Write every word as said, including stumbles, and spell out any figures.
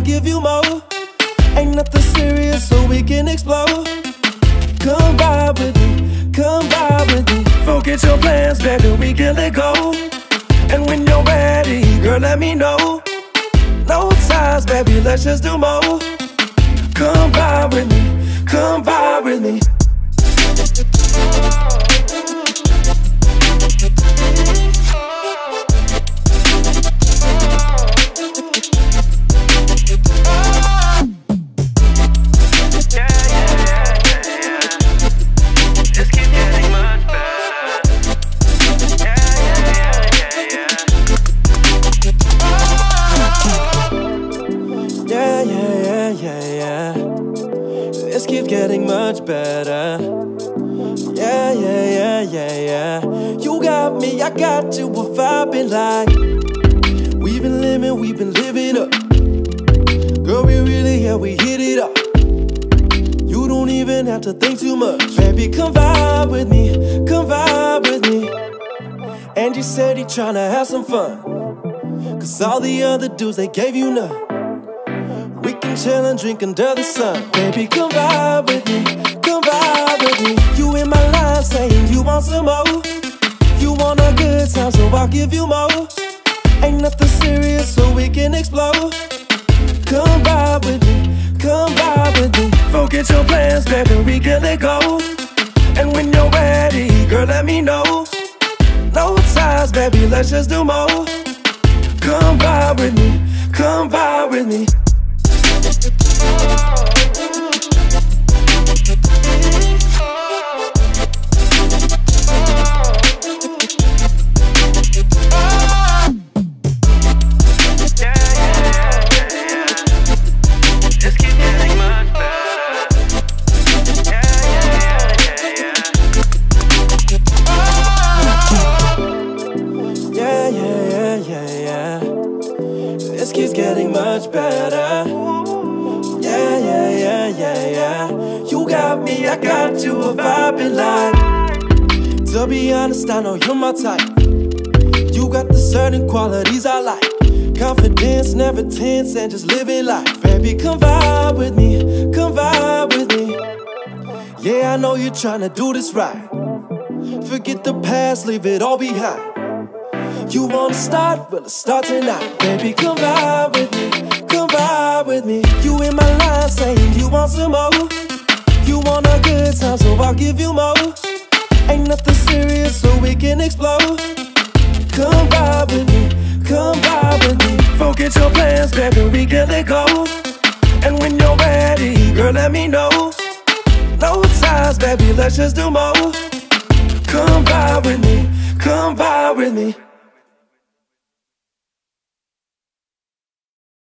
give you more. Ain't nothing serious, so we can explode. Come vibe with me, come vibe with me. Forget your plans, baby, we can let go. And when you're ready, girl, let me know. No ties, baby, let's just do more. Come vibe with me, come vibe with me. Yeah, yeah, yeah, yeah, yeah. This keeps getting much better. Yeah, yeah, yeah, yeah, yeah. You got me, I got you, a vibe been like. We've been living, we've been living up. Girl, we really, yeah, we hit it up. You don't even have to think too much. Baby, come vibe with me, come vibe with me. And you said he tryna have some fun, cause all the other dudes, they gave you none. We can chill and drink under the sun. Baby, come vibe with me, come vibe with me. You in my line saying you want some more. You want a good time, so I'll give you more. Ain't nothing serious, so we can explode. Come vibe with me, come vibe with me. Forget your plans, baby, we can let go. And when you're ready, girl, let me know. No ties, baby, let's just do more. Come vibe with me, come vibe with me. Yeah, yeah, yeah, yeah. This keeps getting much better. Yeah, yeah, yeah, yeah, yeah. You got me, I got you, a vibe in line. To be honest, I know you're my type. You got the certain qualities I like. Confidence, never tense, and just living life. Baby, come vibe with me, come vibe with me. Yeah, I know you're trying to do this right. Forget the past, leave it all behind. You wanna start? Well, let's start tonight. Baby, come vibe with me, come vibe with me. You in my line saying you want some more. You want a good time, so I'll give you more. Ain't nothing serious, so we can explode. Come vibe with me, come vibe with me. Forget your plans, baby, we can let go. And when you're ready, girl, let me know. No ties, baby, let's just do more. Come vibe with me, come vibe with me.